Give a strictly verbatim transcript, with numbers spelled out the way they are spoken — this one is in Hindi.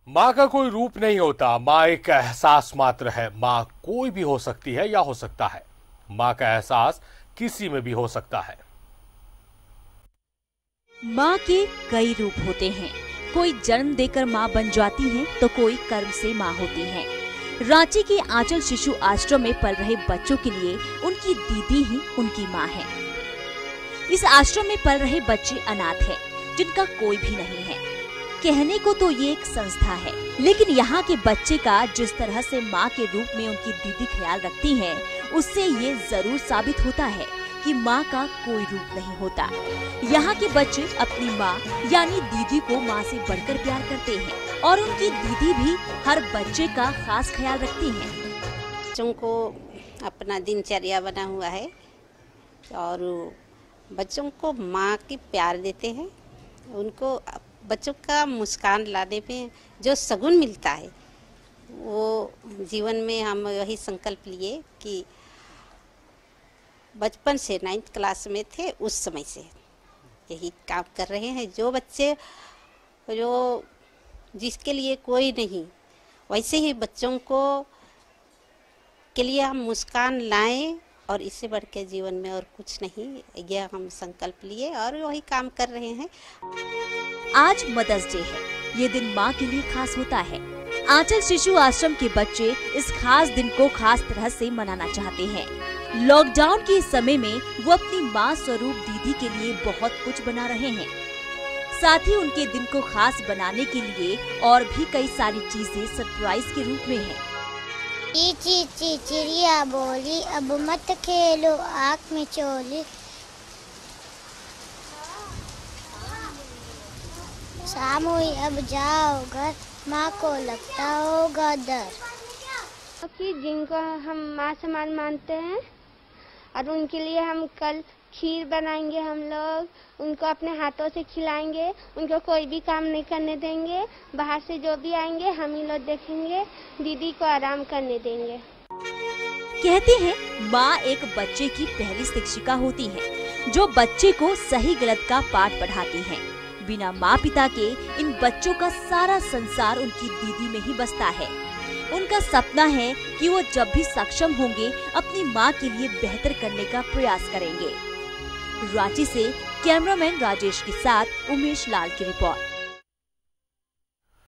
माँ का कोई रूप नहीं होता, माँ एक एहसास मात्र है। माँ कोई भी हो सकती है या हो सकता है। माँ का एहसास किसी में भी हो सकता है। माँ के कई रूप होते हैं। कोई जन्म देकर माँ बन जाती है तो कोई कर्म से माँ होती है। रांची के आंचल शिशु आश्रम में पल रहे बच्चों के लिए उनकी दीदी ही उनकी माँ है। इस आश्रम में पल रहे बच्चे अनाथ हैं, जिनका कोई भी नहीं है। कहने को तो ये एक संस्था है, लेकिन यहाँ के बच्चे का जिस तरह से माँ के रूप में उनकी दीदी ख्याल रखती है, उससे ये जरूर साबित होता है कि माँ का कोई रूप नहीं होता। यहाँ के बच्चे अपनी माँ यानी दीदी को माँ से बढ़कर प्यार करते हैं और उनकी दीदी भी हर बच्चे का खास ख्याल रखती है। बच्चों को अपना दिनचर्या बना हुआ है और बच्चों को माँ की प्यार देते हैं। उनको बच्चों का मुस्कान लाने में जो सगुन मिलता है, वो जीवन में हम वही संकल्प लिए कि बचपन से नाइन्थ क्लास में थे उस समय से यही काम कर रहे हैं। जो बच्चे जो जिसके लिए कोई नहीं, वैसे ही बच्चों को के लिए हम मुस्कान लाएं और इससे बढ़ के जीवन में और कुछ नहीं, यह हम संकल्प लिए और वही काम कर रहे हैं। आज मदर्स डे है। ये दिन माँ के लिए खास होता है। आंचल शिशु आश्रम के बच्चे इस खास दिन को खास तरह से मनाना चाहते हैं। लॉकडाउन के समय में वो अपनी माँ स्वरूप दीदी के लिए बहुत कुछ बना रहे हैं। साथ ही उनके दिन को खास बनाने के लिए और भी कई सारी चीजें सरप्राइज के रूप में हैं। ची ची ची चिड़िया बोली, अब मत खेलो आँख में चोली। शाम हुई अब जाओ घर, माँ को लगता होगा डर। कि जिनको हम माँ समान मानते हैं और उनके लिए हम कल खीर बनाएंगे, हम लोग उनको अपने हाथों से खिलाएंगे। उनको कोई भी काम नहीं करने देंगे। बाहर से जो भी आएंगे हम ही लोग देखेंगे, दीदी को आराम करने देंगे। कहते हैं माँ एक बच्चे की पहली शिक्षिका होती है, जो बच्चे को सही गलत का पाठ पढ़ाती है। बिना माँ पिता के इन बच्चों का सारा संसार उनकी दीदी में ही बसता है। उनका सपना है कि वो जब भी सक्षम होंगे अपनी माँ के लिए बेहतर करने का प्रयास करेंगे। रांची से कैमरामैन राजेश के साथ उमेश लाल की रिपोर्ट।